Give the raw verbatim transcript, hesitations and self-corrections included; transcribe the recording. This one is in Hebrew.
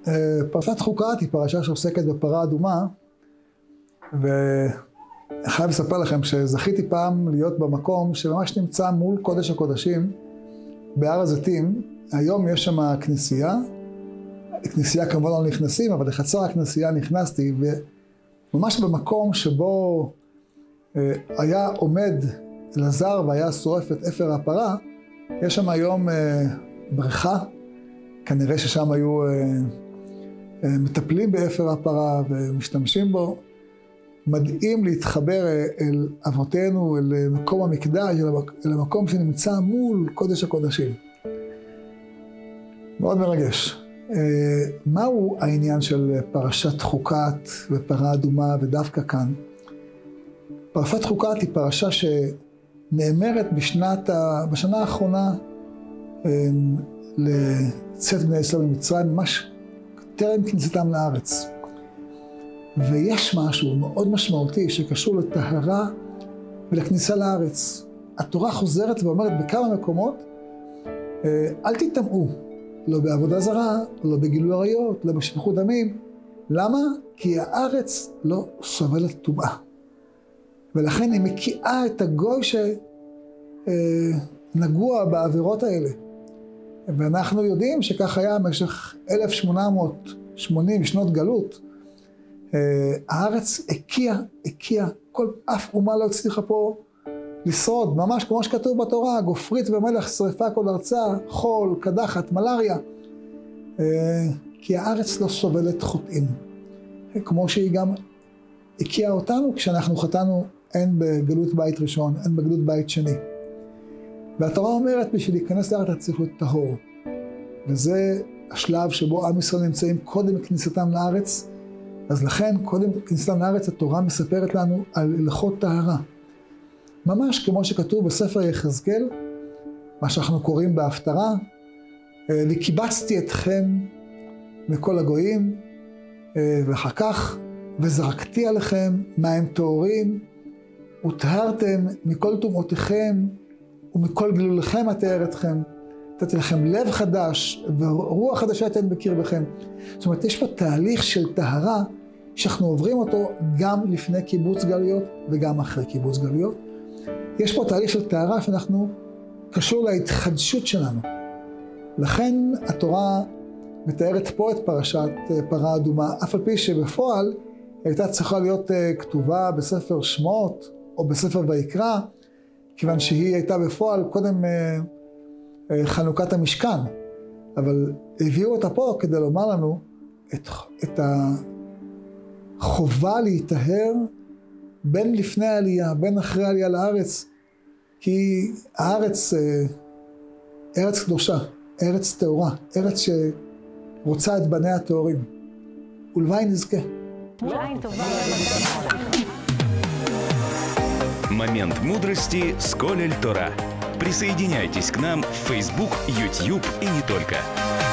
פרשת חוקת היא פרשה שעוסקת בפרה אדומה, ואני חייב לספר לכם שזכיתי פעם להיות במקום שממש נמצא מול קודש הקודשים בהר הזיתים. היום יש שם כנסייה, כנסייה כמובן לא נכנסים, אבל לחצר הכנסייה נכנסתי, וממש במקום שבו היה עומד אלעזר והיה שורף את אפר הפרה, יש שם היום בריכה, כנראה ששם היו מטפלים באפר הפרה ומשתמשים בו. מדהים להתחבר אל אבותינו, אל מקום המקדש, אל המקום שנמצא מול קודש הקודשים. מאוד מרגש. מהו העניין של פרשת חוקת ופרה אדומה ודווקא כאן? פרשת חוקת היא פרשה שנאמרת בשנת, בשנה האחרונה לצאת בני ישראל ממצרים, ממש טרם כניסתם לארץ. ויש משהו מאוד משמעותי שקשור לטהרה ולכניסה לארץ. התורה חוזרת ואומרת בכמה מקומות, אל תטמאו, לא בעבודה זרה, לא בגילוי עריות, לא בשפיכות דמים. למה? כי הארץ לא סובלת טומאה. ולכן היא מקיאה את הגוי שנגוע בעבירות האלה. ואנחנו יודעים שכך היה במשך אלף שמונה מאות שמונים שנות גלות. הארץ הקיאה, הקיאה, כל אף אומה לא הצליחה פה לשרוד, ממש כמו שכתוב בתורה, גופרית ומלח שרפה כל ארצה, חול, קדחת, מלריה. כי הארץ לא סובלת חוטאים. כמו שהיא גם הקיאה אותנו כשאנחנו חטאנו, הן בגלות בית ראשון, הן בגלות בית שני. והתורה אומרת, בשביל להיכנס לארץ צריך להיות טהור. וזה השלב שבו עם ישראל נמצאים קודם כניסתם לארץ. אז לכן, קודם כניסתם לארץ, התורה מספרת לנו על הלכות טהרה. ממש כמו שכתוב בספר יחזקאל, מה שאנחנו קוראים בהפטרה, וקיבצתי אתכם מכל הגויים, ואחר כך, וזרקתי עליכם מים טהורים, וטהרתם מכל טומאותיכם, ומכל גלוליכם אטהר אתכם. נתתי לכם לב חדש, ורוח חדשה אתן בקרבכם. זאת אומרת, יש פה תהליך של טהרה, שאנחנו עוברים אותו גם לפני קיבוץ גלויות, וגם אחרי קיבוץ גלויות. יש פה תהליך של טהרה שאנחנו קשור להתחדשות שלנו. לכן התורה מתארת פה את פרשת פרה אדומה, אף על פי שבפועל הייתה צריכה להיות כתובה בספר שמות או בספר ויקרא, כיוון שהיא הייתה בפועל קודם חנוכת המשכן. אבל הביאו אותה פה כדי לומר לנו את, את החובה להיטהר בין לפני העלייה, בין אחרי העלייה לארץ, כי הארץ, ארץ קדושה, ארץ טהורה, ארץ שרוצה את בניה הטהורים. ולוואי נזכה. Момент мудрости с Колель Тора. Присоединяйтесь к нам в Facebook, YouTube и не только.